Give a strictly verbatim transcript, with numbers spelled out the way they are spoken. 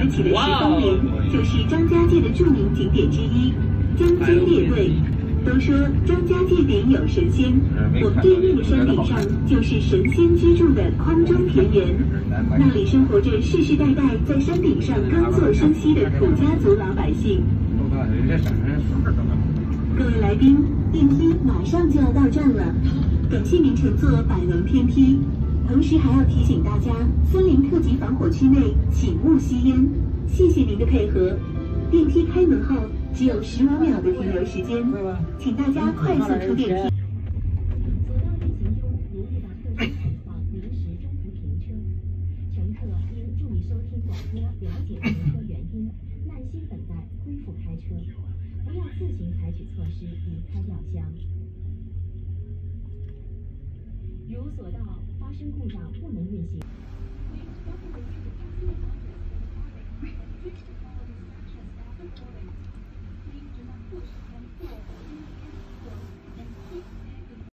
而起的十方陵，就是张家界的著名景点之一——张金列队。都说张家界顶有神仙，我们对面的山顶上就是神仙居住的空中田园，那里生活着世世代代在山顶上耕作生息的土家族老百姓。各位来宾，电梯马上就要到站了，感谢您乘坐百龙天梯。同时还要提醒大家，森林特级防火区内请勿吸烟。谢谢您的配合。电梯开门后只有十五秒的停留时间，请大家快速出电梯。乘客应注意收听广播，了解停车原因，耐心等待恢复开车，不要自行采取措施离开吊箱。如索道发生故障不能运行。